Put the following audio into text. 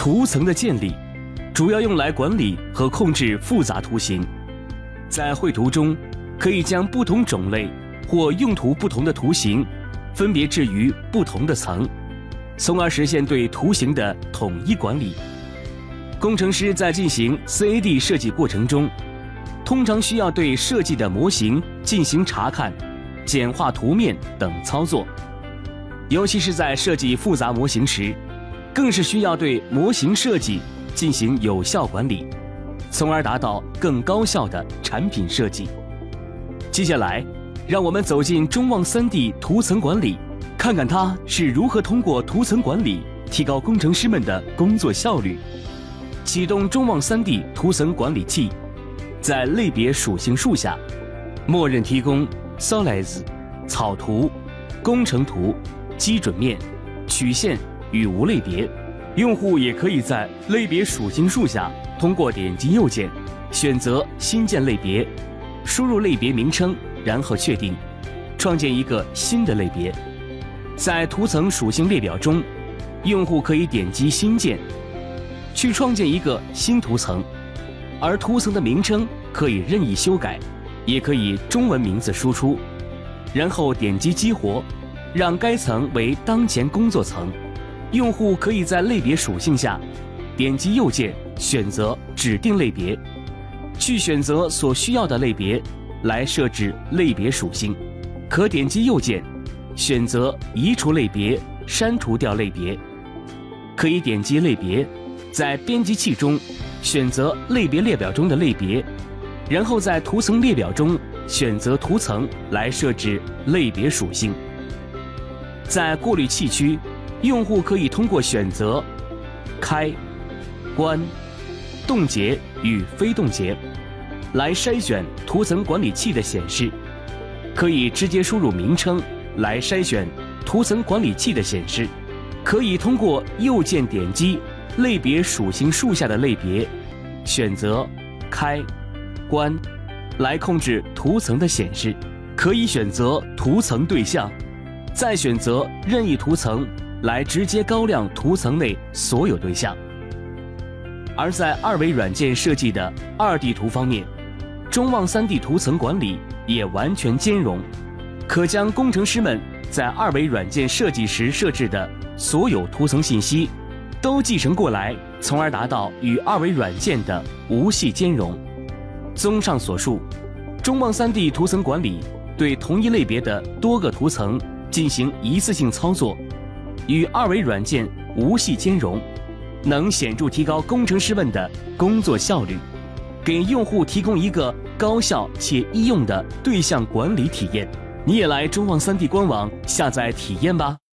图层的建立，主要用来管理和控制复杂图形。在绘图中，可以将不同种类或用途不同的图形分别置于不同的层，从而实现对图形的统一管理。工程师在进行 CAD 设计过程中，通常需要对设计的模型进行查看、简化图面等操作，尤其是在设计复杂模型时，更是需要对模型设计进行有效管理，从而达到更高效的产品设计。接下来，让我们走进中望 3D 图层管理，看看它是如何通过图层管理提高工程师们的工作效率。启动中望 3D 图层管理器，在类别属性树下，默认提供 Solids、草图、工程图、基准面、曲线与无类别。用户也可以在类别属性树下通过点击右键，选择新建类别，输入类别名称，然后确定，创建一个新的类别。在图层属性列表中，用户可以点击新建，去创建一个新图层，而图层的名称可以任意修改，也可以中文名字输出，然后点击激活，让该层为当前工作层。用户可以在类别属性下点击右键，选择指定类别，去选择所需要的类别来设置类别属性。可点击右键，选择移除类别，删除掉类别。可以点击类别，在编辑器中选择类别列表中的类别，然后在图层列表中选择图层来设置类别属性。在过滤器区，用户可以通过选择开、关、冻结与非冻结来筛选图层管理器的显示，可以直接输入名称来筛选图层管理器的显示，可以通过右键点击类别属性树下的类别，选择开、关来控制图层的显示，可以选择图层对象，再选择任意图层来直接高亮图层内所有对象。而在二维软件设计的2D 图方面，中望 3D 图层管理也完全兼容，可将工程师们在二维软件设计时设置的所有图层信息都继承过来，从而达到与二维软件的无隙兼容。综上所述，中望 3D 图层管理对同一类别的多个图层进行一次性操作，与二维软件无隙兼容，能显著提高工程师们的工作效率，给用户提供一个高效且易用的对象管理体验。你也来中望 3D 官网下载体验吧。